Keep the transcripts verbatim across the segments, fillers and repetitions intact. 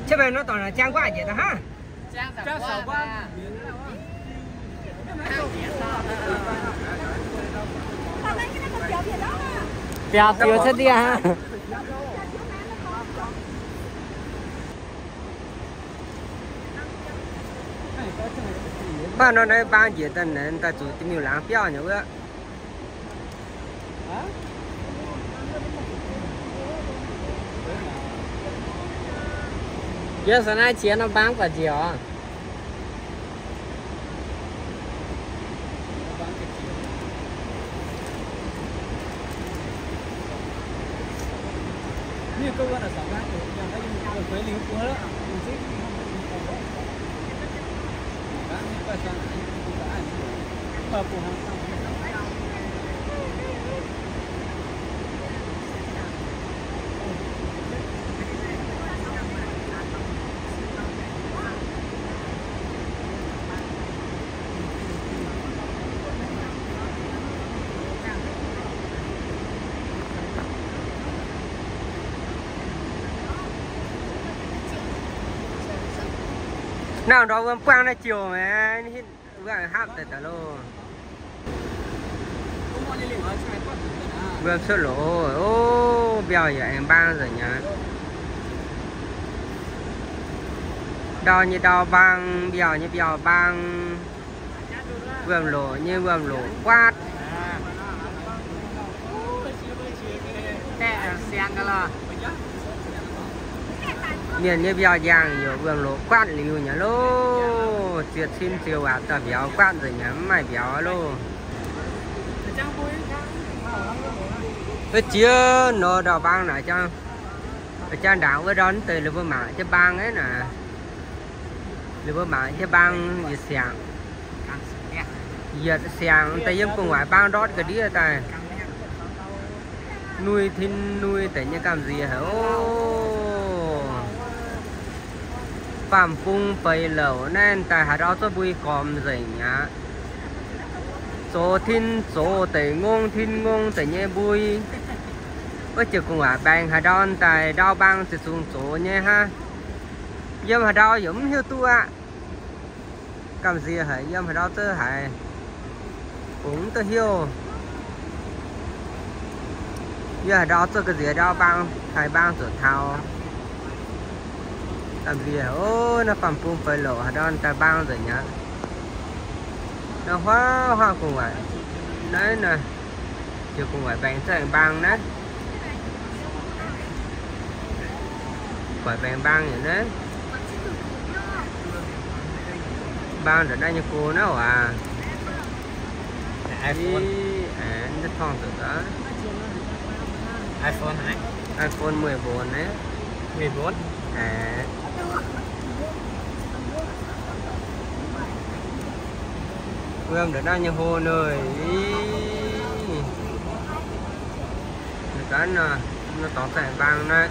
chứ bên nó toàn là trang quá vậy đó ha. Trang sợ quá. Bèo bèo chết đi ha. Ba nó đây ba gì tên này ta chủ tìm nhiều lãng bèo nhiều á. Giờ sáng nay chia nó bán quả chiều à? Như câu là sáu tháng rồi, nhà ta dùng với lính của đó, mình xích. Các những cái sản cũng đã hợp của hàng xong. Nào đó vừa quang nó chiều mà vừa hát tới tao luôn vừa sơ lỗ ô bèo vậy em bang rồi nhá đo như đo bang bèo như bèo bang vừa lỗ như vừa lỗ quát miền như bèo giang nhiều vườn lỗ quát liu nhá lô triệt xin chiều à ta béo quát rồi nhá mày béo lô cái chia nó đào băng này cho ở trên đảo với đón từ lừa mạng cho băng ấy nè lừa mạng cho băng gì sàng giờ sàng tay giúp cùng ngoại băng đót cái đĩa tay nuôi thiên nuôi tại như làm gì hả ô phạm phung bày lẩu nên tại hà đó tôi bùi còm gì nhá số thiên số tại ngôn thiên ngôn tại như bùi có chữ cùng à bàn hà đon tại đau băng từ xuống số nhé ha dâm hà đau giống như tu ạ cầm gì hả dâm hà đau tơ hại cũng tơ hiu giờ đó tôi cái gì đó băng hai băng rồi thao làm gì ô nó phẩm phun phải lộ hà đon ta băng rồi nhá nó hoa hoa cùng vậy đấy nè chưa cùng vậy bạn sẽ băng đấy phải bạn băng vậy đấy băng rồi đây như cô nó à iPhone à nó thon từ đó iPhone hả? iPhone mười bốn đấy mười bốn à Vương được đang như hồ nơi cái nè nó tỏ sải băng đấy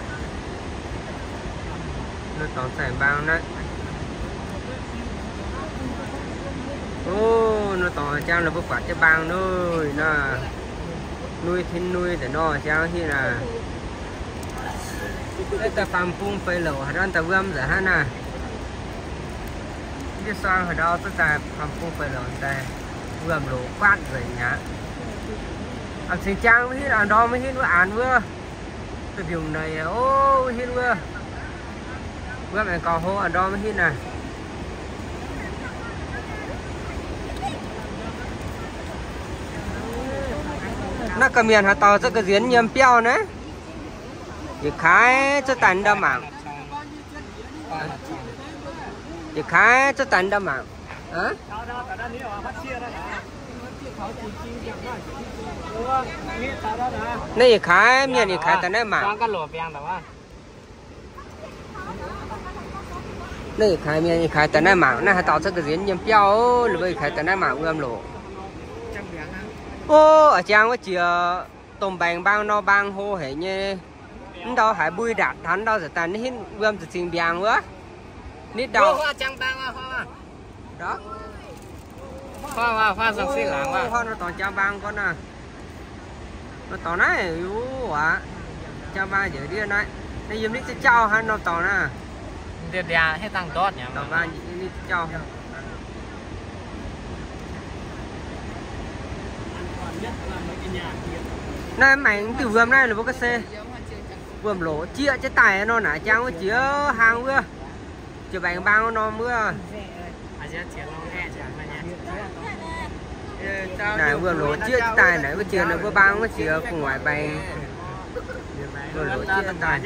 nó tỏ sải băng đấy ô nó tỏ trang là bức quạt cho băng nơi nè nuôi thiên nuôi để nó trang khi là đây ta phàm phun phơi lẩu hạt ăn ta vươn rồi ha nè cái xoang ở đó tôi ta phàm phun phơi lẩu ta vươn lẩu quát rồi nhá ăn xin trang mới ăn đó mới hít vừa ăn vừa cái điều này ô hít vừa vừa mẹ cò hô ăn đó mới hít nè nó cầm miền hạt tàu cho cái giếng nhầm peo đấy thì khai cho tàn đâm mạng thì khai cho tàn đâm mạng hả này khai miền thì khai tàn đâm mạng này khai miền thì khai tàn đâm mạng này hạt tàu cho cái giếng nhầm peo rồi bây khai tàn đâm mạng ươm lộ ô ở trang có chìa tôm bàng bang no bang hô hệ như đâu phải bùi đạt hắn đâu sẽ tàn hết gom từ trình bàng nữa nít đầu hoa trang bang hoa đó hoa hoa hoa sang xí làng hoa hoa nó toàn trang bang con à nó toàn này yếu quá trang bang giờ đi này đây dùng nít cho trao hắn nó toàn à Để để hết tăng tốt nhỉ. tao ba đi cho này mày từ vườn này là bố cái xe vườn lỗ chia cái tài nó nã trang có chia hàng vừa chia bánh bao nó mưa này vườn lỗ chia cái tài này có chia nó có bao có chia cùng ngoài bánh vườn lỗ chia tài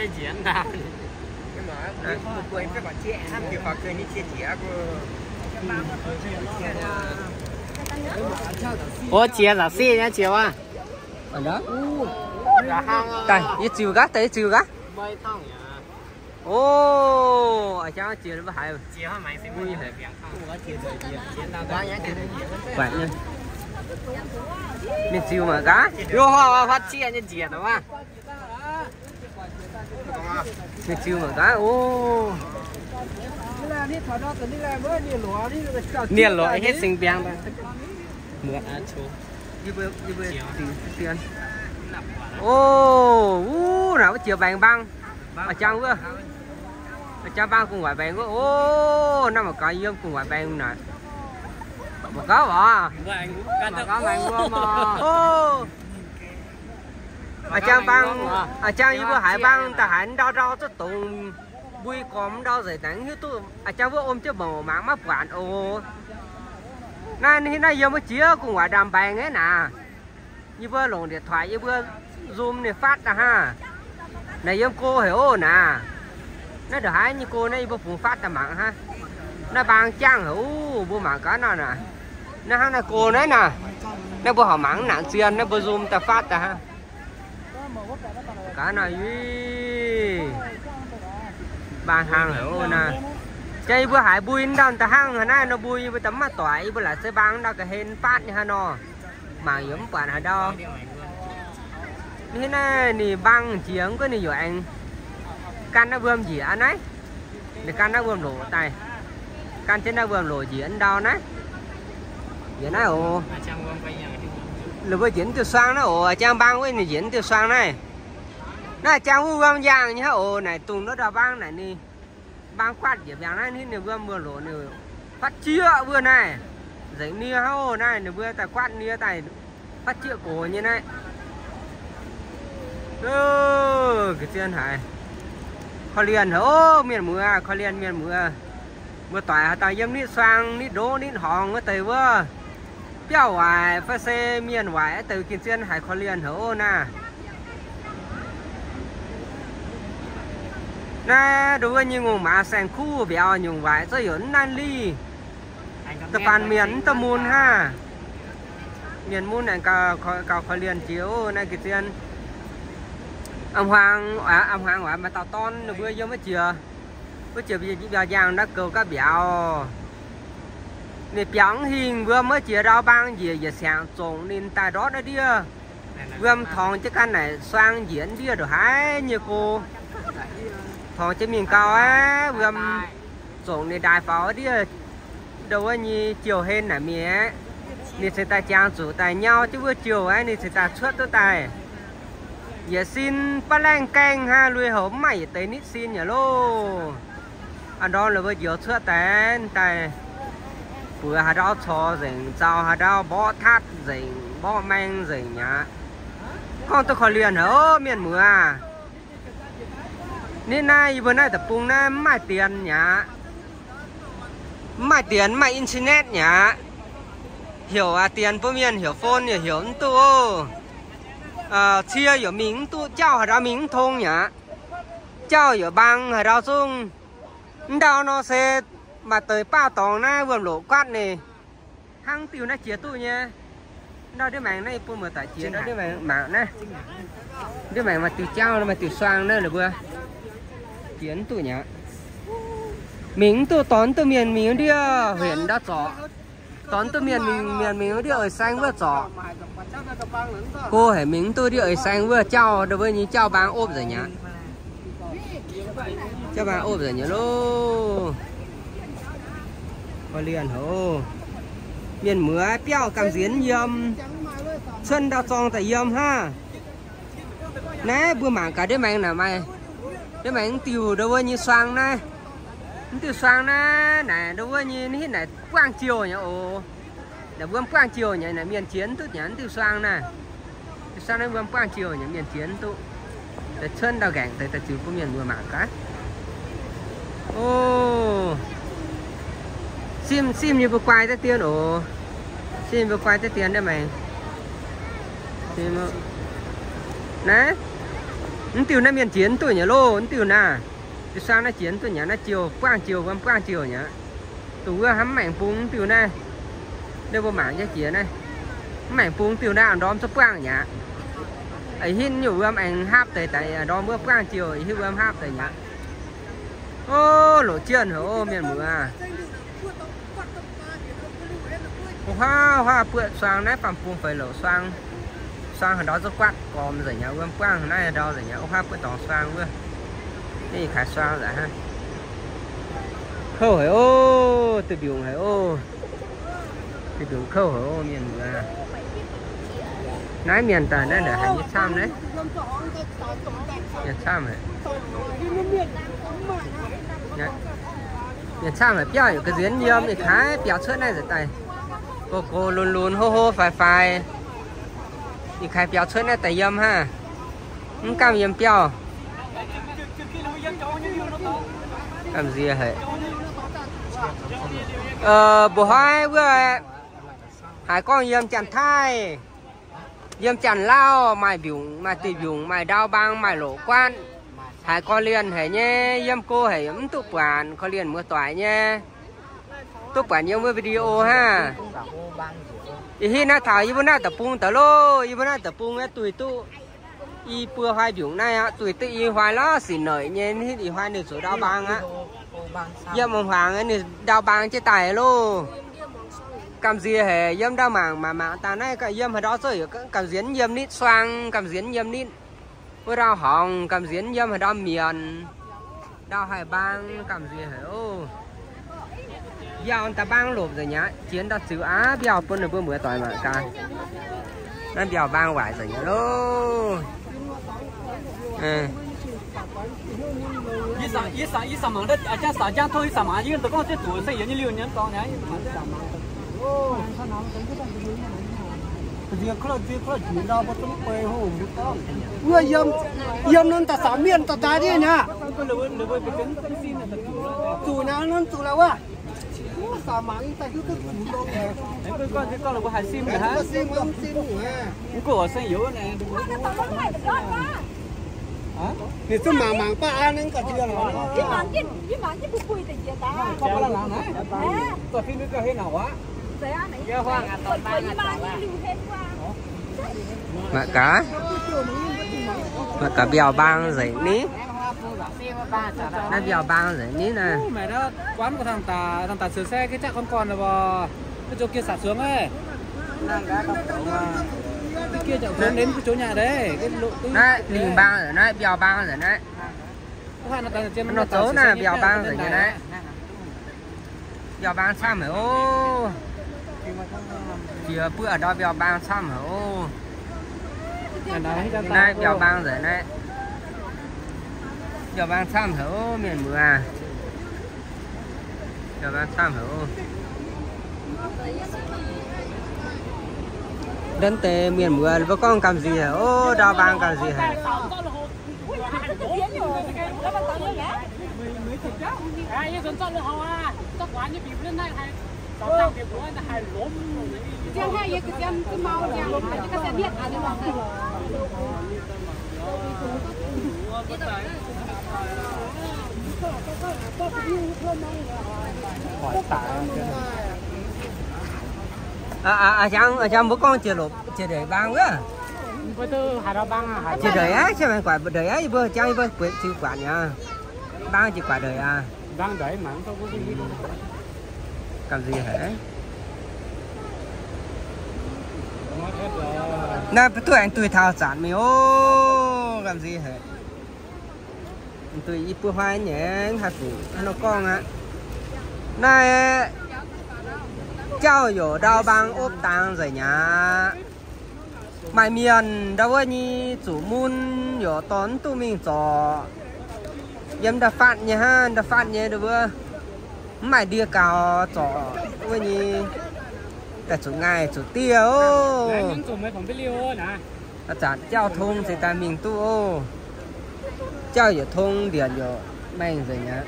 Ủa chia là xí nhá chiều à? ở đó Là hang đây ít chiều gắt tới chiều gắt bơi thông nhỉ. ô ở trong chiều nó phải Chia hơn mấy xí vui hả? vậy nha mình chiều mà cá Yo hoa phát chia như chia đúng không? mình chiều mà cá ô Niên lỗi hết sinh biang đó. Mượn á chú. như bữa như bữa tiền tiền ô u nào có chiều bánh băng ở trong vừa ở trong băng cùng ngoài bánh ô năm một cái dương cùng ngoài bánh này một có bỏ mà có bánh vô mà ô ở trong băng ở trong như bữa hải băng ta hải đau đau cho tùng bui còm đau dậy đánh như tôi ở trong bữa ôm chứ bầu máng mắt quản ô này hiện nay giờ mới chia cùng ngoài đàm bánh ấy nè như bữa lồng điện thoại như bữa zoom này phát ra ha này em cô hiểu nè nó được hai như cô này bữa phụ phát ra mạng ha nó bằng trang hữu bữa mạng cá nào nè nó hai là cô đấy nè nó bữa họ mắng nạn xuyên nó bữa zoom ta phát ra ha cá này bàn hàng hiểu nè chơi bữa hải bui đâu ta hang hồi nay nó bui với tấm mặt tỏi bữa lại sẽ băng đâu cái hên phát như ha nó mà giống bạn ở đâu thế này thì băng chiếng cái này rồi anh can nó bơm gì anh ấy để can nó bơm lỗ tay can trên nó bơm lỗ gì anh đâu đấy vậy này ồ là với diễn từ xoang nó ồ trang băng với này diễn từ xoang này nó trang u bơm vàng nhá ồ này tùng nó đào băng này đi băng quạt gì vàng này thì nếu bơm bơm lỗ này phát chia vừa này giấy nia hao này nếu vừa tài quạt nia tài phát chia cổ như này ừ, cái chân hải khó liền ô miền mưa khó liền miền mưa mưa tỏi tài dâm nít xoang nít đố nít hòn cái từ vừa béo hoài phát xe miền hoài từ kiên chân hải khó liền hổ nè nè đối với như nguồn mà sang khu béo nhung vải cho yến nan ly tập bàn miền tập môn ha miền môn này cao cao khó liền chiếu này cái chân ông Hoàng à, ông Hoàng gọi mà tao ton được bữa vô mới chiều mới chiều bây giờ giang đã cầu các béo này béo hình vừa mới chiều đau băng gì giờ sáng trộn nên tai đó nó đi vừa thòng cái căn này xoang diễn đi được hái như cô thòng trên miền cao á vừa trộn này đại pháo đi đâu có như chiều hên là mía nên sẽ ta trang chủ tài nhau chứ vừa chiều ấy nên sẽ ta xuất tới tài giờ xin ba lang canh ha lui hổm mày tới nít xin nhở lô anh đó là vừa chiều xuất tên tài vừa hà đó cho rình sao hà đó bó thắt rình bó mang rình nhá con tôi khỏi liền ở miền mưa à nên nay vừa nay tập trung nay mày tiền nhá mày tiền mày internet nhá hiểu à tiền phương miền hiểu phone hiểu hiểu tu à chia hiểu miếng tu cháu hà ra miếng thông nhá cháu hiểu băng hà ra sung đâu nó sẽ mà tới bao tòng na vừa lỗ quát này hăng tiêu nó chia tu nha đó đứa mày này phụ mở tại chia đó đứa mày mạng nè đứa mày mà từ cháu nó mà từ xoang nữa là vừa chiến tu nhá miếng tu tón từ miền miếng đi huyện đã rõ tón từ miền miền miền miếng đi ở xanh vừa rõ cô hãy miếng tôi đi ở xanh vừa trao đối với những trao bán ốp rồi nhá trao bán ốp rồi nhá lô có liền hổ miền mưa béo cầm diễn yếm xuân đào tròn tại yếm ha nè bữa mảng cả đứa mày nào mày đứa mày tiêu đối với như xoang này tiêu xoang nè này đâu có như thế này quang chiều nhá ô để bơm quang chiều nhá này miền chiến tốt nhá tiêu xoang nè tiêu xoang nó bơm quang chiều nhá miền chiến tốt để chân đào gạch tới tới chịu có miền mưa mảng cá ô sim sim như vừa quay tới tiền ồ sim vừa quay tới tiền đấy mày sim nè nó tiêu nó miền chiến tuổi nhá lô nó tiêu nè tiêu xoang nó chiến tuổi nhá nó chiều quang chiều bơm quang chiều nhá tủ hắm mảnh phúng tiêu này đây vô mảng cho chia này mảnh phúng tiêu nào đom sắp quang nhá ấy hin nhiều bơm anh hấp tới tại đom bơm quang chiều ấy hin bơm hấp tới nhá ô lỗ chiên hả ô miền mưa à hoa hoa bựa xoang đấy phạm phùng phải lỗ xoang xoang ở đó rất quát còn rồi nhá bơm quang này ở đâu rồi nhá hoa bựa tỏ xoang vừaนี่ขายซองเหรอฮะเข้าเหรอโอ้ติดยุงเหรอโอ้ติดยุงเข้าเหรอโอ้เมียนเหรอน้ายเมียนแต่นั่นเดี๋ยวหายยึดซ้ำเลยยึดซ้ำเลยยึดซ้ำเลยเปรี้ยวอยู่กระเจียนเยี่ยมอีกขายเปรี้ยวเชื้อในจะตายโกโก้ลุนลุนโฮโฮไฟไฟอีกขายเปรี้ยวเชื้อในแต่เยี่ยมฮะมันกล้ามเยี่ยมเปรี้ยวlàm gì hả ờ bộ hai vừa hai con yếm chăn thai yếm chăn lao mày biểu mày tùy biểu mày đau băng mày lỗ quan hai con liền hả nhé yếm cô hả yếm tụ quản con liền mưa tỏi nhé tụ quản nhiều mưa video ha thì nó thảo như bữa nay tập pung tờ lô như bữa nay tập pung ấy tùy tụ y bữa hai biểu này á tùy tự y hoài nó xỉ nổi nhé thì hoài được số đau băng á yếm mong hoàng ấy thì đau băng chế tài lô cầm gì hề yếm đau mảng mà mà ta này cái yếm ở đó rồi cầm giếng yếm nít xoang cầm giếng yếm nít với đau hỏng cầm giếng yếm ở đó miền đau hải băng cầm gì hề ô giàu ta băng lụp rồi nhá chiến ta xứ á biao phân được bữa bữa tỏi mà ca nó biao băng vải rồi nhá lô à 一三一三一三忙的，啊，这三家头一三忙，一个都讲这做生意，你六年当年。哦，这个可能这可能知道不怎么会好，不当。我盐盐能打上面打大的呢。做哪能做了哇？三忙一在就个主动的。哎，个个这个了，我还新的哈。新我新的。我我生有呢。你这忙忙把安能搞这个了？你忙你你忙你不会的也打。搞不了哪呢？哎，做film cái hay nào á?谁啊？你要换啊，当班啊。 mà cá mà cá bèo bang rồi ní nó bèo bang rồi ní nè mày đó quán của thằng tà thằng tà sửa xe cái chắc con còn là bò cái chỗ kia xả xuống ấy cái kia chạy xuống đến cái chỗ nhà đấy cái lộ nó liền bang rồi nó bèo bang rồi đấy nó số nè bèo bang rồi như đấy bèo bang sao mà ô chiều bữa ở đó bèo bang sao mà ô này bèo bang rồi này bèo bang sao mà ô miền mưa à bèo bang sao mà ô đến tề miền mưa có con cầm gì hả ô đào bang cầm gì hả Chẳng hay cái cái cái màu nhang cái cái biết à đúng không? à à à chẳng à chẳng bố con chưa lụp chưa để bang quá bữa tư hai đào bang à chưa đời á chứ mà quả đời á bữa chẳng bữa quên chưa quả nha bang chỉ quả đời à bang đời mà không có gì cầm gì hả nè tụi anh tụi thao sản mày ô làm gì hả tụi ít bữa hoa nhé hai phụ nó con á này cháu有đào bang ốp tang rồi nhá mày miền đâu có như chủ môn có tón tụi mình cho yếm đã phát nhé ha đã phát nhé được chưa mày đi cao trọ với nhỉ cả chủ ngày chủ tiêu à chả giao thông thì ta mình tu ô giao giao thông điện rồi mạnh rồi nhá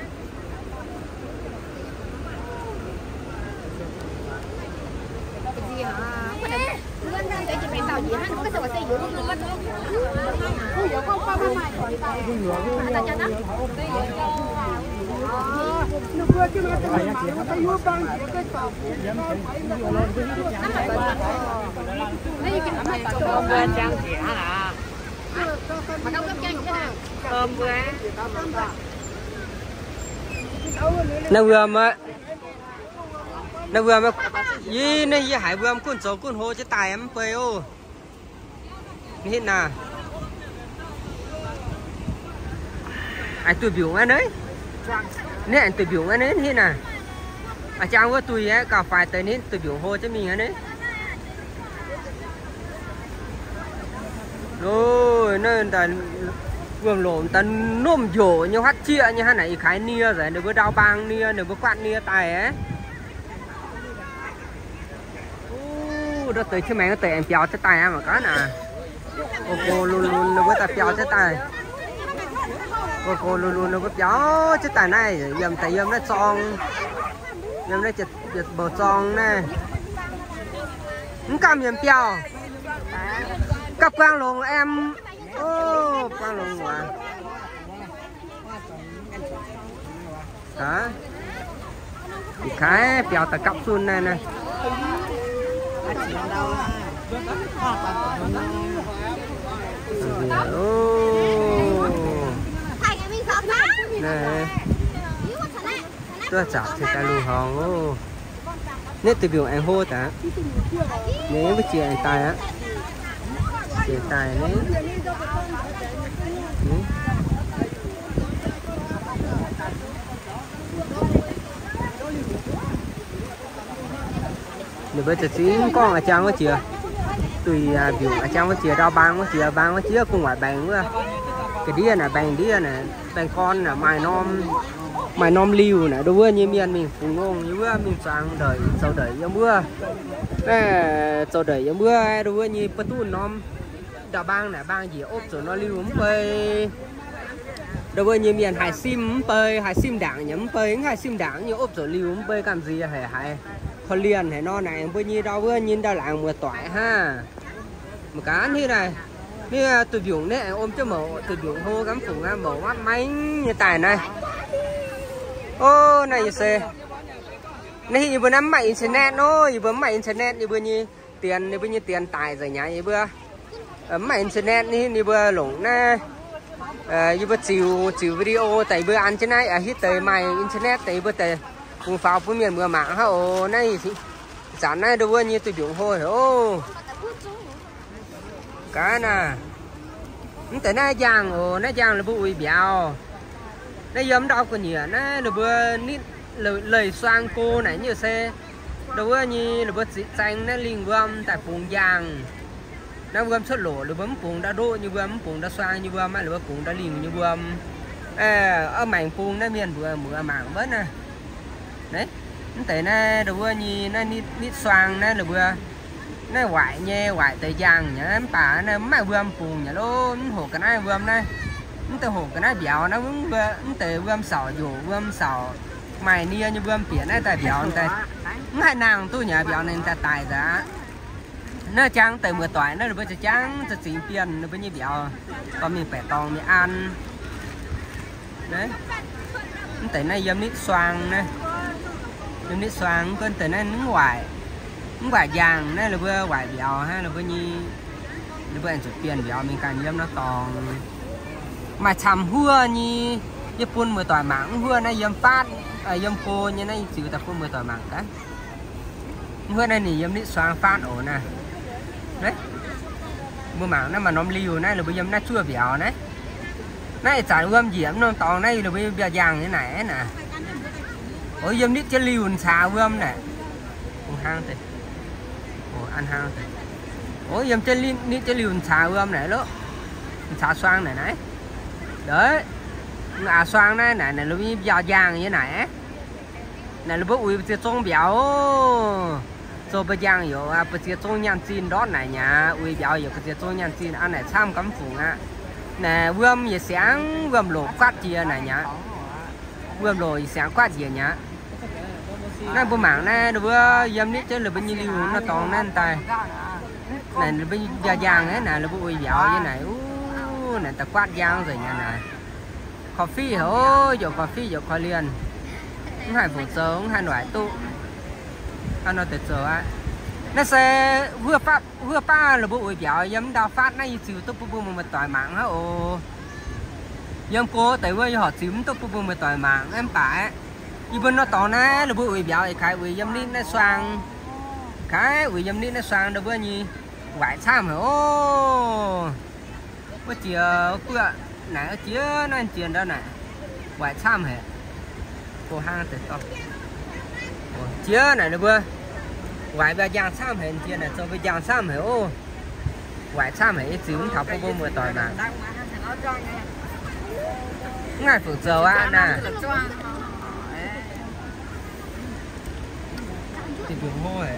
nó vừa mà nó vừa mà gì này gì hải vừa cuốn số cuốn hồ chứ tài em phê ô hết nè anh tôi biểu anh đấy nè anh tôi biểu anh đấy thế nè à chàng với tôi á cả phải tới nít tôi biểu hồ cho mình anh đấy rồi nên là vương lộn tần nôm dỗ như hát chia như hát này khái nia rồi nếu có đau băng nia nếu có quạt nia tài ấy đó tới chứ mẹ nó tới em chào cho tài mà có nè cô cô luôn luôn nó với ta chào cho tài cô cô luôn luôn nó với cháo cho tài này dầm tại dầm nó tròn dầm nó chật chật bờ tròn nè không cầm dầm chào cặp quang luôn em ô quang luôn quá đó thì khái chào ta cặp xuân này nè nè tôi chặt thì ta lưu hòn ô nếu từ biểu anh hô ta nếu với chị anh tài á chị tài đấy nếu bây giờ chính con ở trang với chị tùy à, biểu ở trang với chị rau bang với chị bang với chị cùng ngoài bánh nữa cái đĩa này bánh đĩa này bánh con là mài nom mài nom liu này đối với như miền mình phùng ngôn như bữa mình sang đời sau đời giống bữa sau đời giống bữa đối với như bất tu nom rau bang này bang gì ốp rồi nó liu bơi đối với như miền hải sim bơi hải sim đảng nhắm bơi hải sim đảng như ốp rồi liu bơi làm gì hề hại thôi liền hay nó này bơi như đâu bữa nhìn đâu làng mùa toại ha một cá như này như từ vùng đấy ôm cho mẫu từ vùng hô gắm phùng ra mẫu mắt máy như tài này ô này xe này như vừa nắm máy internet nó như vừa máy internet như vừa như tiền như vừa như tiền tài rồi nhá như vừa ấm máy internet như như vừa lủng nè như vừa chiều chiều video tại vừa ăn trên này à hít tới máy internet tại vừa tới cùng phao với miền mưa mạng ha ô này thì sản này đâu như từ vùng hô ô cá nè tới nay giang ồ nó giang là bụi béo nó giống đâu còn nhiều nó là vừa nít lời lời xoang cô này như xe đâu có như là vừa dị xanh nó liên quan tại vùng giang nó vừa xuất lỗ là bấm vùng đã đô như vừa vùng đã xoang như vừa mà là vùng đã liền như vừa ở mảnh vùng nó miền vừa mưa mảng bớt nè đấy tới nay đâu có như nó nít nít xoang nó là vừa nó hoại nhé hoại tới giang nhá em bà nó mà vườm phùng nhá luôn hồ cái này vườm này nó từ hồ cái này béo nó cũng nó từ vườm sỏi dù vườm sỏi mày nia như vườm biển này tại béo này hai nàng tôi nhà béo nên ta tài giá nó trắng từ mưa tỏi nó được bây giờ trắngจะสีเปลี่ยนnó bây giờ béo còn mình phải tòng mình ăn đấy nó tới này yếm nít xoang này yếm nít xoang con tới này nó hoại cũng vài vàng này là vừa vài béo ha là vừa như là vừa ăn chút tiền béo mình càng yếm nó to mà chầm hua như như phun mười tỏi mảng hua này yếm phát ở yếm cô như này chịu tập phun mười tỏi mảng cái hua này thì yếm nít xoang phát ổn nè đấy mưa mảng nó mà nó liu này là bây yếm nó chua béo đấy này chả ươm gì nó to này là bây giờ vàng như này nè ôi yếm nít cho liu xào ươm này cũng hang thì ăn hang ủa dầm trên liên ní trên liều xà ươm này đó xà xoang này này đấy à xoang này này này nó như giò vàng như này này là bữa uống bữa trông béo rồi bây giờ hiểu à bữa trông nhang chín đó này nhá uống béo hiểu bữa trông nhang chín ăn này tham cắm phủ á nè vườm giờ sáng vườm lỗ quát chia này nhá vườm lỗ sáng quát chia nhá nè bữa mảng nè bữa yếm nít chứ là bên như liu nó toàn nên tài này là bên già giang ấy này là bữa uống béo như này u này ta quát giang rồi nhà này cà phê ôi giờ cà phê giờ khoai liền hai phụ sớm hai loại tụ anh nói tuyệt vời á nó sẽ vừa phát vừa pha là bộ uy béo giống đào phát này chịu tốt bù bù mà tỏi mạng hả ô giống cô tại vì họ chịu tốt bù bù mà tỏi mạng em phải như bên nó tỏ nè là bộ uy béo thì khai uy giống nít nó xoang cái uy giống nít nó xoang đâu bữa nhỉ vải sam hả ô bữa chiều bữa này chiều nó ăn chiều đó này vải sam hả cô hang tuyệt to chiều này là bữa vải bây giờ sam hả chiều này cho bây giờ sam hả ô vải sam hả chịu thảo bông bông mười tỏi mà ngay phụ giờ á nè thì đường hô hả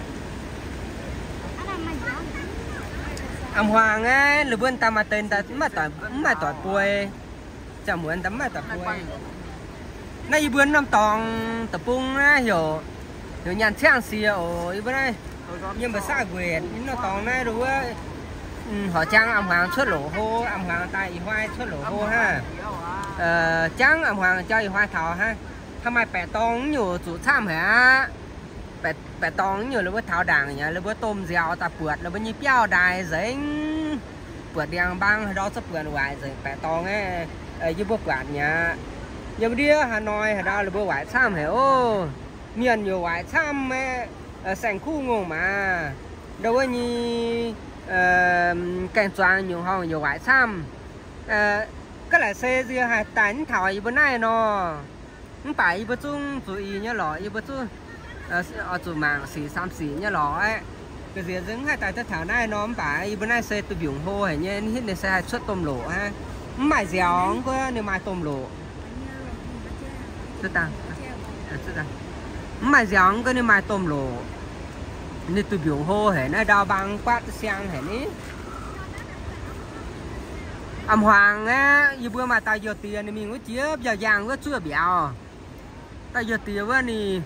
âm hoàng á là bên ta mà tên ta mà tỏi mà tỏi bùi chả muốn tắm mà tỏi bùi nay bữa năm tòng tập bung á hiểu hiểu nhàn trang xìa ôi bữa nay nhưng mà xa quyền nó tòng này đúng á họ trang âm hoàng xuất lỗ hô âm hoàng tay hoai xuất lỗ hô ha ờ, trang âm hoàng cho hoai thảo ha tham mai bẻ tòng nhiều chủ tham hả bẻ bẻ tòng nhiều là bữa thảo đảng nhá là bữa tôm dẻo ta bượt là bữa như béo đài giấy bượt đèn băng đó sắp bượt ngoài rồi bẻ tòng ấy ở dưới bữa quạt nhá nhưng đi Hà Nội ở đó là bữa ngoại tham hiểu ô miền nhiều ngoại tham ở sành khu ngùng mà đâu có như cảnh toàn nhiều hơn nhiều ngoại tham cái là xe gì hay tán thảo như bữa nay nó không phải bữa chung chú ý nhá lọ như bữa chung ở chỗ mạng xì xăm xì nhá lọ ấy cái gì giống hay tại thảo này nó không phải bữa nay xe từ biển hô hay như hết này xe xuất tôm lỗ ha mải dẻo không có nếu mải tôm lỗ tăng mày giống cái này mày tôm lỗ nên tụi biểu hô hệ nó đào bằng quát sang hệ ní âm hoàng á như bữa mà tao giờ tiền thì mình có chiếc giờ vàng có chưa béo tao giờ tiền với nì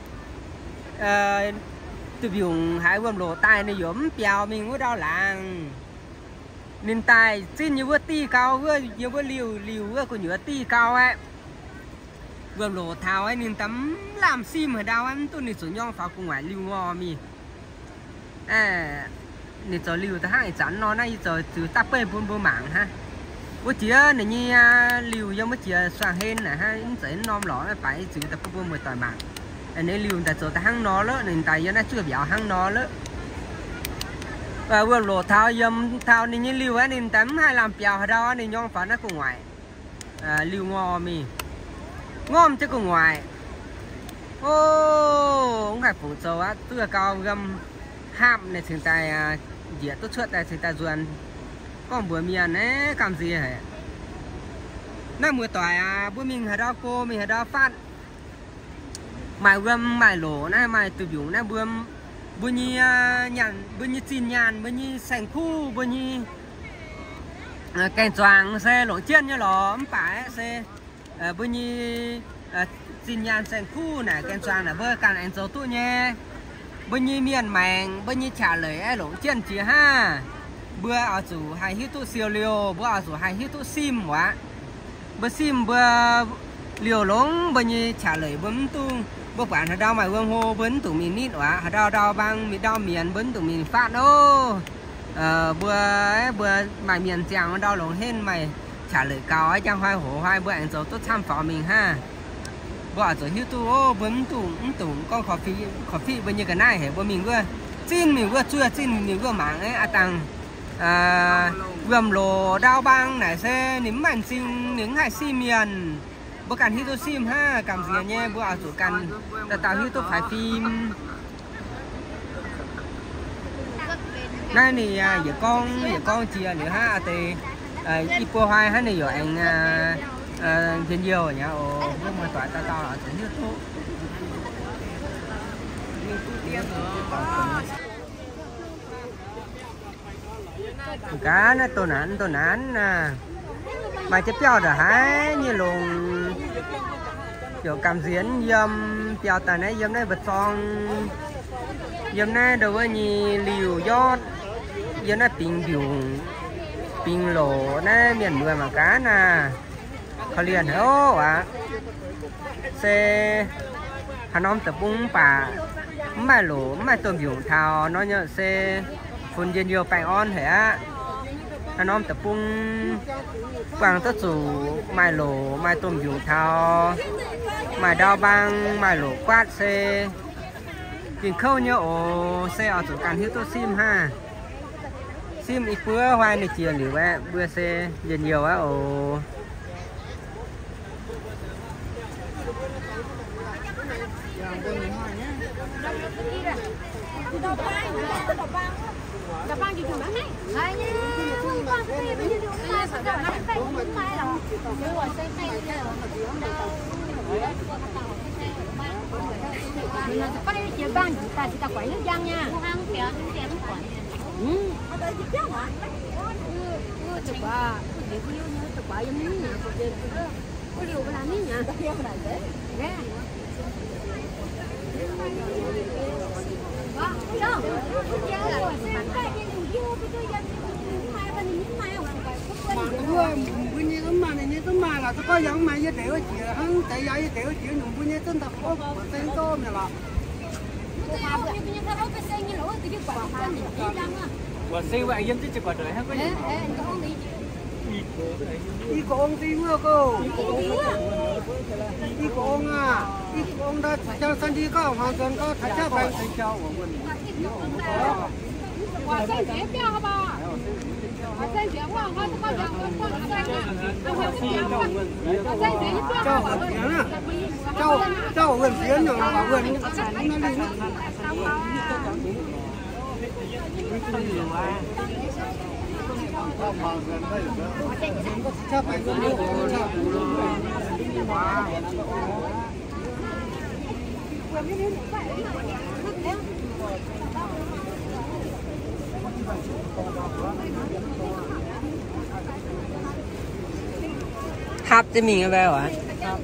tụi biểu hãy vườn lỗ tay này giống béo mình có đau làng nên tay xin như bữa ti cao với như bữa liều liều với của nhựa ti cao ấy vườn lỗ thảo ấy nên tắm làm sim ở đâu anh tôi nên số nhong pháo cùng ngoài lưu ngò mi à nên cho lưu ta hai chắn nó này giờ từ tắp bê buôn buôn mảng ha bữa chia này như lưu giống bữa chia xoàng hên này ha sẽ nom lỏ phải từ tập buôn mười tỏi mảng nên lưu ta cho ta hăng nó nữa nên tại giờ nó chưa béo hăng nó nữa và vườn lỗ thảo dầm thảo này như lưu ấy nên tắm hai làm béo ở đâu nên nhong pháo nó cùng ngoài lưu ngò mi ngon chứ cùng ngoài ô ông hải phủ châu á tức là cao găm hạm này thường tài dĩa tốt suốt này thường tài ruồn còn bữa miền ấy làm gì hả năm mùa tỏi à bữa mình ở đó cô mình ở đó phát mài găm mài lỗ này mài từ biểu này bữa bữa như nhàn bữa như chín nhàn bữa như sành khu bữa như kèn choàng xe lỗ chiên như lò phải xe bữa như xin nhàn sen khu này ken xoang là bữa càng anh dấu tụi nhé bữa như miền màng bữa như trả lời ai lỗ chân chỉ ha bữa ở chủ hay hít tụ siêu liều bữa ở chủ hay hít tụ sim quá bữa sim bữa liều lống bữa như trả lời bấm tu bữa bạn ở đâu mà vương hô bấn tụi mình nít quá ở đâu đâu bang mình đâu miền bấn tụi mình phát đâu bữa bữa mày miền chàng ở đâu lỗ hên mày trả lời cao ấy chẳng hoài hổ hoài bữa anh dấu tốt tham phó mình ha bữa rồi hiếu tu ô bấm tủ tủ con cà phê cà phê bao nhiêu cái này hả bữa mình vừa xin mình vừa chưa xin mình vừa mảng ấy à tăng à gầm lồ đao băng này xe nếm màn xin những hải xi miền bữa cần hiếu tu sim ha cầm gì nhé bữa ở chỗ cần là tạo hiếu tu phải phim này thì giờ con giờ con chia nữa ha thì ít qua hai hết này rồi anh thiên nhiều nhá ô nhưng mà tỏi tao tao là chỉ như thuốc cá nó tô nán tô nán à mà chấp cho được hả như luồng kiểu cảm diễn dâm chào tài này dâm này bật phong dâm này đối với nhì liều giót dâm này pin biểu pin lỗ này miền mưa mà cá nèเขาเรียนเหรอวะเซขนมตะปุ้งป่าไม่หลูไม่ตัวผิวเทาน้อยเยอะเซฝุ่นเย็นเยอะไปอ่อนเหรอขนมตะปุ้งกวางตะจูไม่หลูไม่ตัวผิวเทาไม่ดาวบางไม่หลูกวาดเซกินข้าวเยอะโอเซเอาสู่การที่ตัวซิมห้าซิมอีกเพื่อไว้ในเจียหรือว่าเบื่อเซเย็นเยอะวะโอ Đập băng gì chừng bán này. Đấy nha. Băng cái gì bây giờ chúng ta sẽ đập băng tay cũng mai rồi. Chứ rồi xây tay rồi. Mình là có đi chiều băng ta sẽ ta quẩy nước dân nha. Ăn kẹo chúng ta cũng quẩy. Ừ. Ở đây chụp chứ hả? Ừ, chụp à. Để có yêu như chụp à giống như nhà của chị. Có điều có làm như nhà. Nè. Bây giờ mà này như tấm mà là tôi có giống mà như tiểu chị hắn tại giá như tiểu chị dùng bây giờ tên tập có tên tôm này là quả siêu vậy dân chứ quả đời hết có gì đi con đi mưa cô đi con à đi con đã cho sân đi có hoàn toàn có thật chắc phải thành châu của mình quả xanh dễ béo hả bà quả xanh dễ quá hoa có dòng con con xanh á không phải cái dòng quả xanh dễ béo châu hạt tiếng à châu châu gần tiếng rồi mà gần nó đi chắc phải gần được hấp cho mình cái bao ạ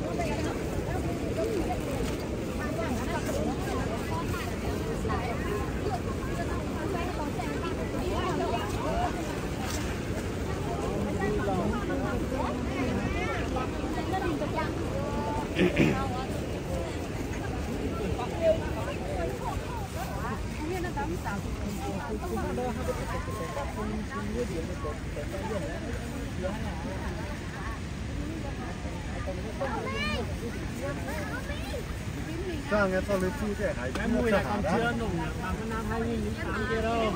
sao nghe sao lấy chi thế hãy cái mùi là còn chưa nồng bằng cái năm hai nghìn tám kia đâu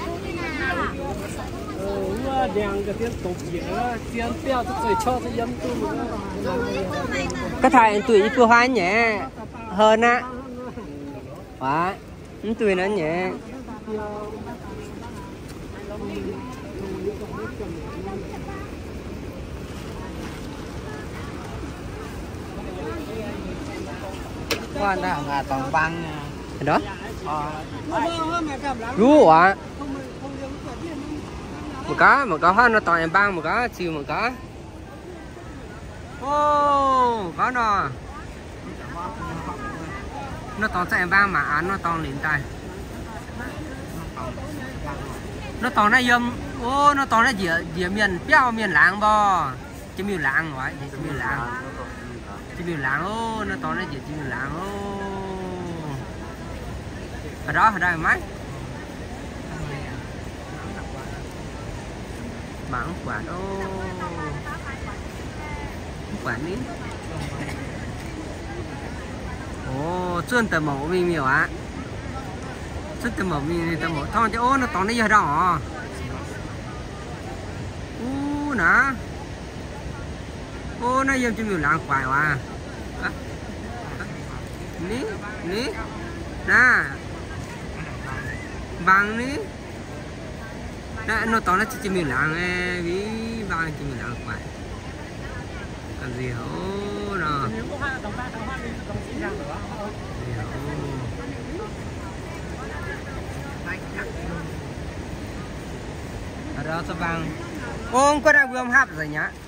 ừ đèn cái tiếng tục gì nữa tiếng bèo cho tuổi cho cho dâm tu cái thằng tuổi vừa hoa nhẹ hơn á quá những tuổi nó nhẹ quan đó là toàn băng đó rú ạ một cá một cá hoa nó toàn băng một cá chiều một cá ô có nó nó toàn chạy băng mà án nó toàn liền tay nó toàn nó dâm ô nó toàn nó dĩa dĩa miền béo miền láng bò chứ miền láng vậy chứ miền láng chứ miền láng ô nó toàn nó dĩa chứ miền láng ô ở đó ở đây máy mảng quả ô quả ní ô chuyên tầm mẫu mình nhiều á chuyên tầm mẫu mình tầm mẫu thon chứ ô nó toàn nó giờ đó u nè ô nó dâm cho mình làm quài à ní ní nè vàng ní nè nó toàn nó chỉ cho mình làm nghe ví vàng cho mình làm quài làm gì hổ nè gì hổ ở đó sao vàng ôm có đang vương hấp rồi nhá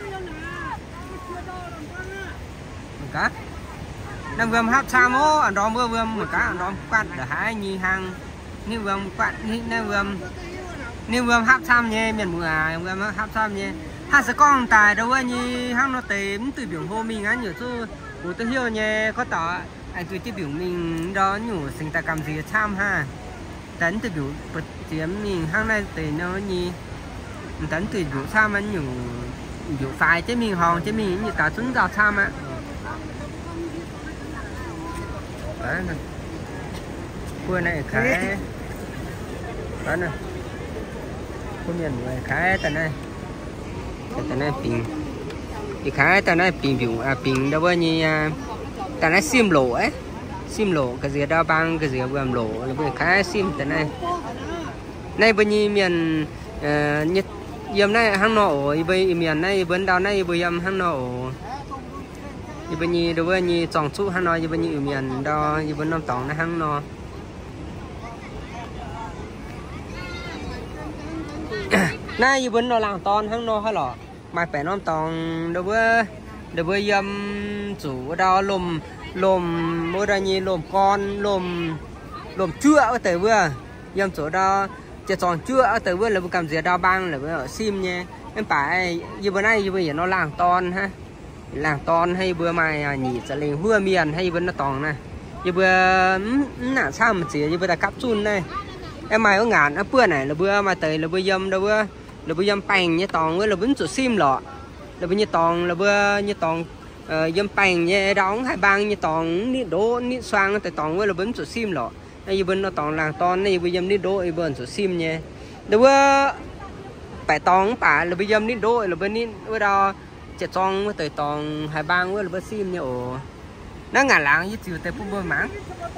cá đang vương hấp sao mô ở đó mưa vương một cá ở đó quạt để hai nhì hàng như vương quạt như vương như vương hấp sam nhé miền mùa à vương hấp sam nhé hai sẽ con tài đâu ấy như hang nó tím từ biển hồ mình á nhiều chứ của tôi hiểu nhé có tỏ anh tôi chỉ biểu mình đó nhủ sinh ta cầm gì tham ha tấn từ biểu bật chiếm mình hang này từ nó như tấn từ biểu tham anh nhủ biểu phải chứ mình hòn chứ mình như ta xuống vào tham á đấy này cua này khá đó này cua miền này khá tận này tận này pin thì khá tận này pin biểu à pin đâu bao nhiêu tận này sim lỗ ấy sim lỗ cái gì đao băng cái gì vườn lỗ là bây khá sim tận này này bao nhiêu miền nhất yếm này hang nọ bây miền này bên đào này bây yếm hang nọ như bên như đối với như tròn su hang nọ như bên như miền đo như bên nam tòng này hang nọ nay như bên nó làng ton hang nọ hay lọ mai phải nam tòng đối với đối với yếm chủ đo lùm lùm mỗi đây như lùm con lùm lùm chữa ở tới vừa yếm chỗ đo chỉ tròn chữa ở tới vừa là một cầm gì đo băng là ở sim nha em phải như bữa nay như bây giờ nó làng ton ha làng ton hay bữa mai nhỉ sẽ lên hưa miền hay bữa nó tòng này như bữa nãy sao mà chỉ như bữa ta cắp chun này em mày có ngàn ở bữa này là bữa mà tới là bữa dâm đâu bữa là bữa dâm bành như tòng với là bún chỗ sim lọ là bữa như tòng là bữa như tòng dâm bành như đóng hai băng như tòng nít đố nít xoang tới tòng với là bún chỗ sim lọ này bên nó tòng làng ton này bây giờ nít đố ấy bên chỗ sim nha đâu bữa phải tòng phải là bây giờ nít đố là bên nít bữa đó chợ tròn với tới tòng hai bang với là bữa sim nha ồ nó ngả làng với chiều tới phun bơ mảng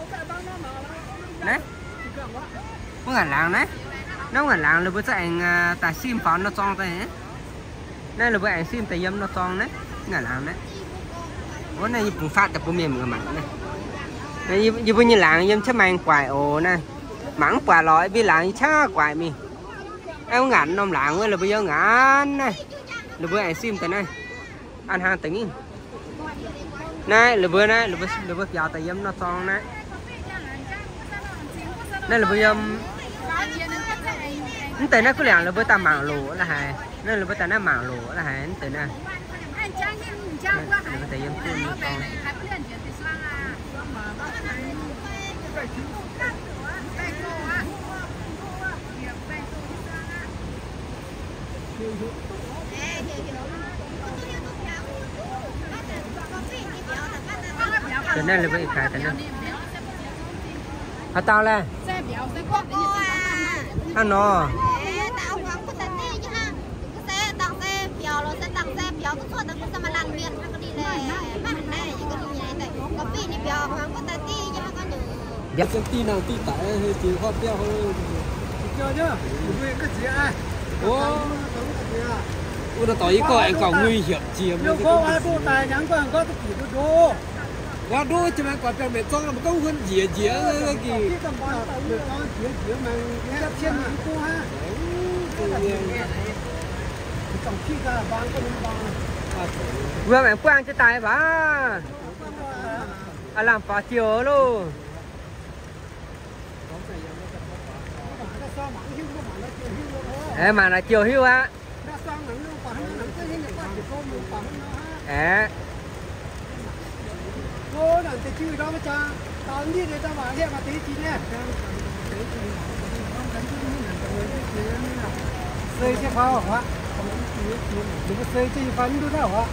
đấy nó ngả làng đấy nó ngả làng là bữa chạy anh tài sim pháo nó tròn tay đây là bữa anh sim tài dâm nó tròn đấy ngả làng đấy bữa này cũng phát tập của miền người mảng này như như như làng em chắc mang quài ồ nè mảng quà loại bi làng cha quài mi em ngắn nôm làng với là bây giờ ngắn này là bữa anh sim tới này ăn hàng tính này là bữa này là bữa là bữa giàu tại em nó son này đây là bữa em tới nó cứ làng là bữa ta mảng lỗ là hài nên là bữa ta nó mảng lỗ là hài tới này là tại em phun nó son từ đây là vậy phải từ đây à tao là à nó Dạ chân ti nào ti tại hơi ti hoa béo hơi chơi nhá cái gì ai ô ô nó tỏi có anh còn nguy hiểm chiếm đâu có ai bộ tài nhắn có có cái gì đó qua đôi chứ mà còn phải mẹ cho nó có hơn dĩa dĩa cái gì cái tầm bao được con dĩa dĩa mà cái trên mà cô ha tổng khi cả bán có năm bao vừa mẹ quang cho tài bà à làm phá chiều luôn em mà là chiều hưu á à cô là cái chữ đó mà cha tao đi để tao bảo hiện mà tí chín nè xây xe phao hả đừng có xây chơi phá như thế nào hả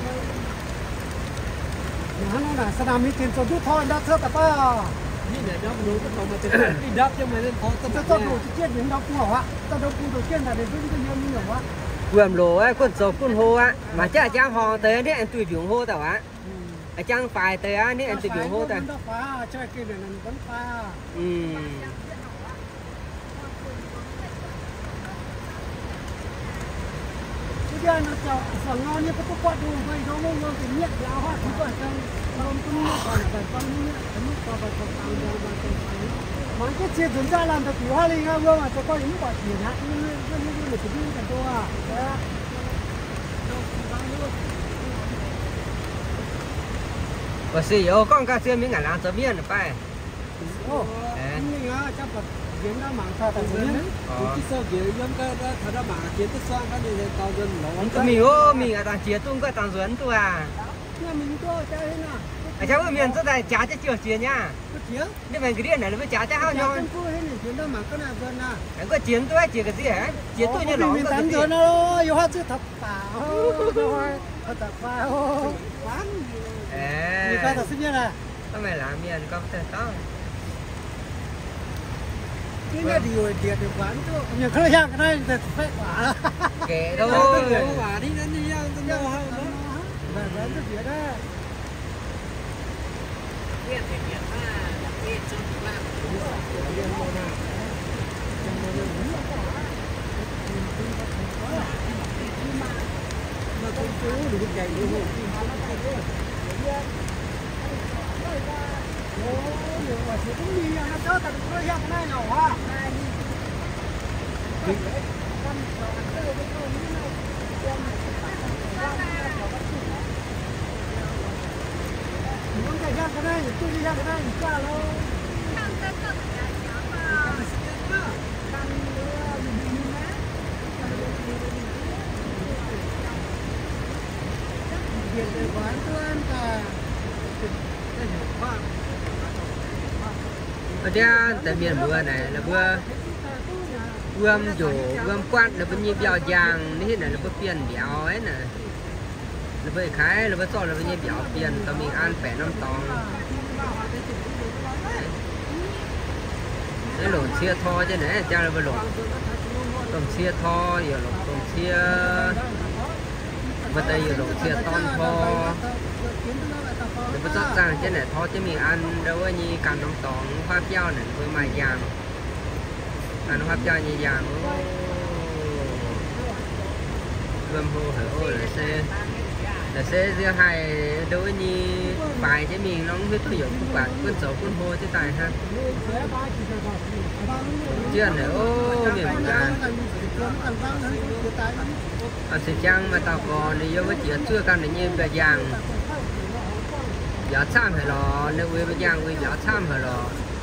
nó là sao làm như tiền số rút thôi đã thưa cả ta như để đắp đủ cái mà tự đi đắp cho mày lên thôi tao tao đủ chi tiết những đắp của hả tao đâu cũng đầu tiên là để giúp cái nhân như nào hả vườn lúa ấy con sầu con hô á mà chắc là trang hò tới đấy anh tùy biểu hô tao á ở trang phải tới á đấy anh tùy biểu hô tao chơi kia này vẫn pha ừ bây giờ nó chọn sầu ngon như cái cúc quạt luôn vậy nó ngon ngon thì nhiệt lão hoa chúng tôi chơi không có nước còn phải con nước cái nước còn phải còn tàu dầu và còn phải 忙个接准在烂的古话里啊，我嘛这个人把钱啊，因为因为因为这边很多啊，对啊。 我是有讲个这面个蓝这面的拜。 哦，你啊，这个人家忙他的人，我至少给人家他他忙，给他算他那个高人老。 ก็มีโอ้มีอ่ะตาเจียตุ้งก็ตางสวนตัว那民多家人啊。 อาจารย์ว่าเมียนจะได้จ่าจะเจียวเจียเนี่ยนี่มันก็เรียนไหนหรือว่าจ่าจะห้าวยอนก็เจียนตัวเจียกันสิฮะเจียตัวเนี่ยหลงก็สิ有话就他打他打发哦เออ你看他是变了ทำไมล่ะเมียนก็ต้อง应该是有点的玩就你看一下看那在废话了เก๋โดน话你那那样子那好呢玩玩就别的เรียนเรียนมาเรียนจนถึงล่างเรียนโมนามาคนจู้หรือใหญ่หรือหัวโอ้เดี๋ยวว่าสิต้องมีอย่างนั้นเจ้าแต่ก็ยังไม่หนออ่ะ你在家看看，你住在家看看，你挂喽。看这个呀，行吧。看这个，你明白？别的玩端的，这有话。 ở đây tại miền mưa này là mưa gươm dù gươm quát là bao nhiêu bèo vàng thế này là bao tiền béo ấy nè là bao khái là bao so là bao nhiêu béo tiền tao mình ăn bẻ năm tòng cái lộn chia tho chứ này cha là bao lộn tôm chia tho giờ lộn tôm chia và đây giờ lộn chia tôm tho để bắt chước rằng trên này thôi chứ mình ăn đâu có như cành nông tòng hoa piao này với mài vàng ăn hoa piao như vàng gom hồ hở là xe là xe riêng hai đâu có như bài chứ mình nó không biết tôi dụng các bạn quân số quân hồ chứ tài ha chưa này ô miền cả ở sự trang mà tao còn thì vô cái chuyện chưa cần để như về vàng giá chạm hay là nếu với giang với giá chạm hay là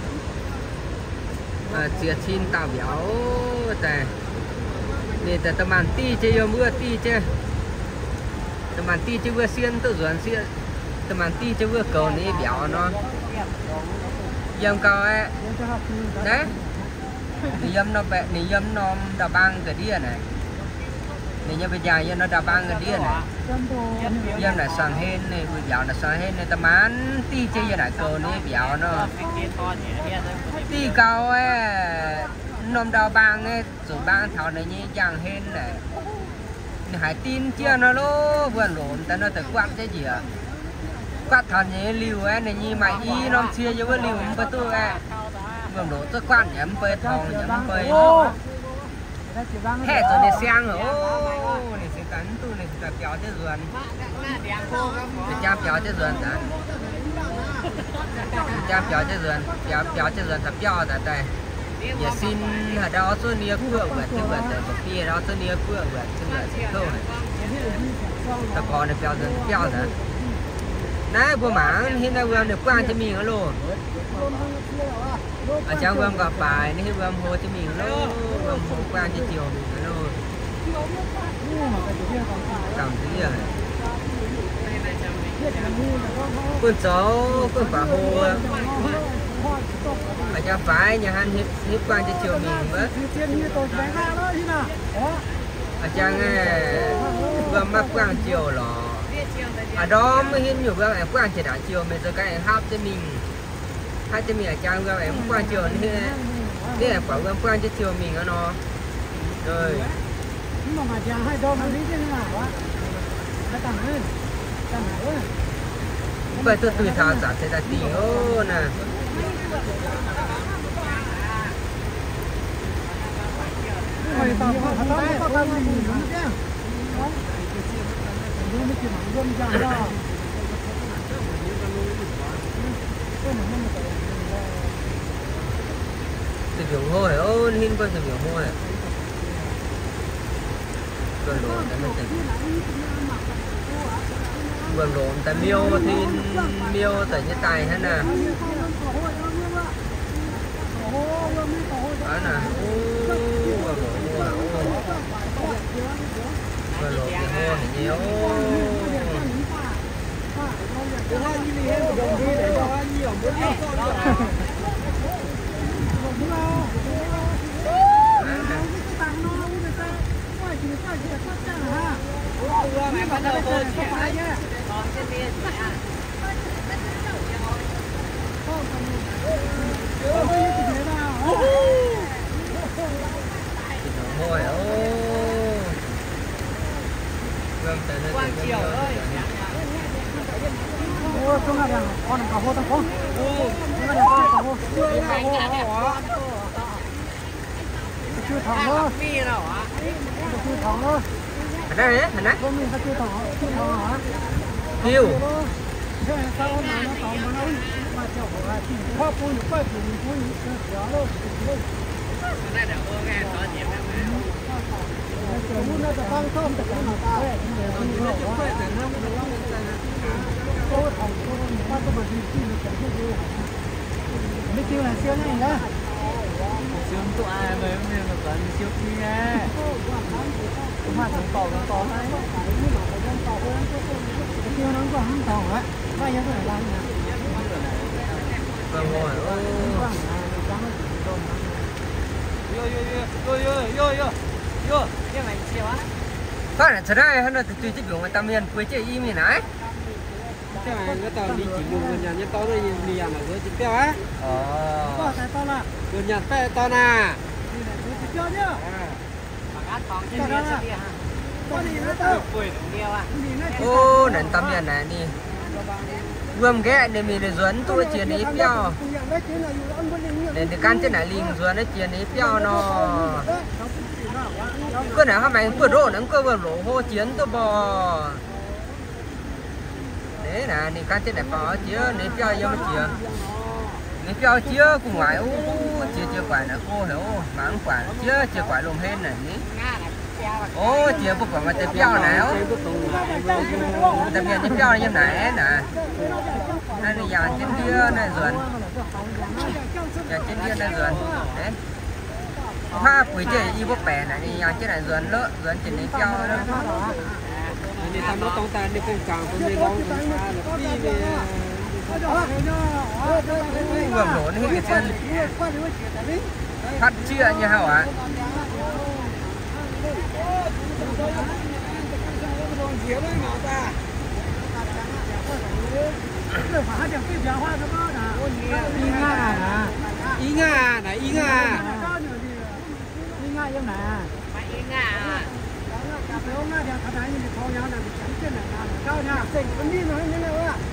và chia chín tàu béo tại nên tại tầm ăn ti chơi yêu mưa ti chơi tầm ăn ti chơi vừa xiên tự dọn xiên tầm ăn ti chơi vừa cầu này béo nó yếm cao ấy đấy yếm nó bẹ yếm nó đào băng cái đĩa này này bây giờ nó đào băng cái đĩa này dân là sang hết này bây giờ là sang hết này tầm ăn ti chơi giờ này cầu này béo nó ti cao ấy nôm đào băng ấy rồi băng thảo này như chẳng hết này hải tin chưa nó lố vườn lộn ta nó tự quạt cái gì à quạt thảo như liều ấy này như mày y nó chia cho với liều với tôi ấy vườn lộn tôi quạt nhắm bơi thòng nhắm bơi hết rồi để sang rồi này sẽ cắn tôi này sẽ kéo tới ruộng để cha kéo tới ruộng đã cha kéo tới ruộng kéo kéo tới ruộng tập kéo tại đây giờ xin ở đó số nia phượng vậy chứ vậy tại một kia đó số nia phượng vậy chứ vậy chứ thôi tập còn này kéo dần kéo nữa nãy bữa mảng hiện nay vừa được quan cho mình luôn ở trong vườn gặp bài nên vườn hồ cho mình luôn vườn hồ quan cho chiều mình luôn cảm thấy rồi quân số quân phá hồ ở trong phải nhà han hết hết quan cho chiều mình mất ở trong vườn mắc quan chiều là ở đó mới hiện nhiều vườn em quan chỉ đã chiều mình giờ cái em hấp cho mình hai cho mình ở trang vườn em quan chiều nên đây là quả vườn quan cho chiều mình nó rồi nhưng mà mà chàng hai đôi nó lý thế nào á nó tặng hơn tặng hơn vậy tôi tùy thảo giả sẽ là tiền ô nè mày tao tao tao tao tao gì nữa chứ nó mới chỉ bằng dân chàng ra từ biểu hôi ôn hin qua từ biểu hôi vườn lộn tại mình tỉnh vườn lộn tại miêu thì miêu tại như tài hết nè đó nè vườn lộn vườn lộn thì hôi thì nhiều Hôi ô Quang Triều ơi ô chúng ta đang con cà phô tăng con ô chúng ta đang con cà phô chưa thằng đó chưa thằng đó ở đây đấy hả không mình chưa thằng chưa thằng hả kêu sao mà nó tao mà nó mà chậu là chỉ hoa phun được bao nhiêu phun được đó luôn này đã ô nghe có tiền lắm mà muốn nó tăng thơm được cái mà ta đấy nó chưa phải là nó nó nó có thằng có có mà đi đi nó chẳng có gì mấy chiêu là siêu này đó siêu tụi ai mà em mà còn siêu kia mà thằng tàu thằng tàu này siêu nó còn không tàu á bao nhiêu cái làm nè vâng rồi yo yo yo yo yo yo yo cái này siêu á phát là thật ra nó tùy tùy biểu mà tâm miền quê chơi im miền ấy cái này nó tao đi chỉ dùng nhà nhân tao đây đi nhà là với chỉ tiêu á ờ có sai tao là dùng nhà tay tao nè đi này với chỉ tiêu nhá bằng át thòng trên miền sẽ đi ha có gì nữa tao quê được nhiều à ô nền tâm miền này đi gươm ghé để mình để dẫn tôi chiến ấy piao để để can trên này liền dẫn ấy chiến ấy piao nó cái này hôm nay vừa rộ nó cơ vừa rộ hô chiến tôi bò đấy nè đi can trên này bỏ chia để piao vô mà chia để piao chia cùng ngoài u chia chia quả là cô hiểu mảng quả chia chia quả luôn hết này ô chia bốc quả mà tay piao này ô tay piao tay piao như này nè đây là dàn trên kia này ruột dàn trên kia này ruột đấy hoa quỷ chơi y bốc bè này đi dàn trên này ruột lỡ ruột trên này piao đó đi thăm nó tông tan đi cùng càng cùng đi long cùng xa là đi về vừa nổ nó cái chân phát chia như hao ạ ý nga này ý nga ý nga giống nè ý nga hôm nay thì thằng này thì thằng nhau là chẳng chết này là cao nha tỉnh vẫn đi nói như nào à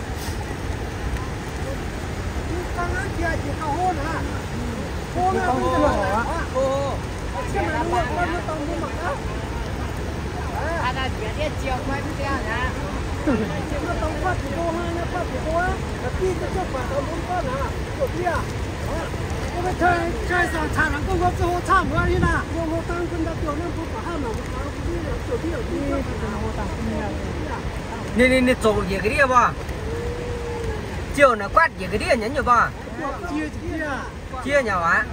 con nó kia chỉ cao hơn à cô nó không được à cô cái này nó nó nó tông như mặt đó anh là chuyện đi chiều quay video nè nó tông phát của cô ha nó phát của cô á là khi cái chỗ mà tông muốn phát à chỗ kia我们开开上产能工作之后，差不多去了。我我当跟他表面不把他们，我搞不定了，手机有机会跟我当跟了。你你你做几个月吧？就那刮几个月人就吧？接接啊，接鸟啊。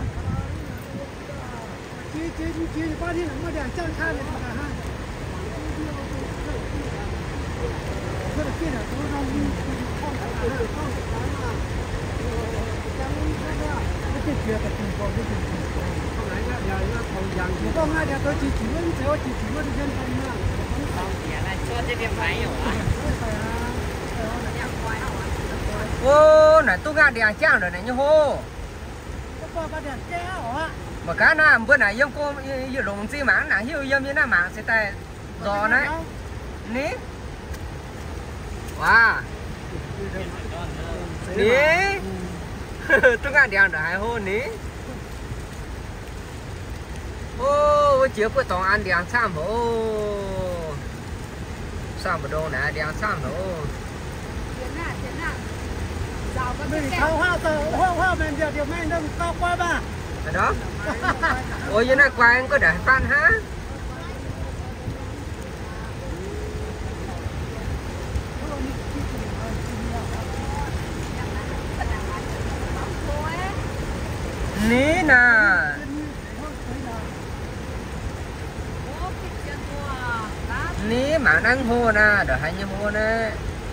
接接接接，八天能么点降差的这个哈。这个这点都让你放开放开放开嘛。cái chuyện là tình còn cái chuyện không phải là giờ nó còn dần thì có hai nhà tôi chỉ chỉ muốn chỉ chỉ chỉ muốn dân thành mà không phải là cho cái điểm máy rồi ô này tôi nghe đèn treo rồi này như hô mà cá na bữa này giống cô như lồng xi mảng nè hiu giống như na mảng sẽ tay giò đấy ní wow ní tôi nghe đèn rồi hai hôn ní ô với chiếu với toàn ăn đèn sam ô sam ở đâu nè đèn sam ô mình tháo hoa tờ hoa hoa mình giờ điều mình đừng cao quá ba đó ôi như này quang có để fan hả ní nè ní mà năng hô nè đỡ hai như hô nè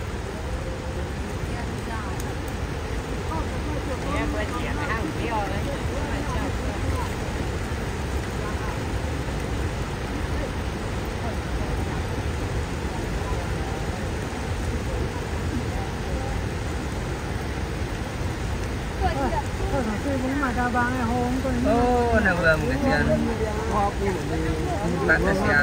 ô nè vừa một cái tiền bạn cái xe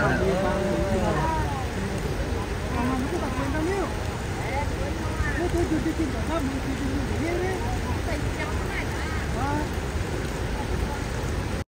nữa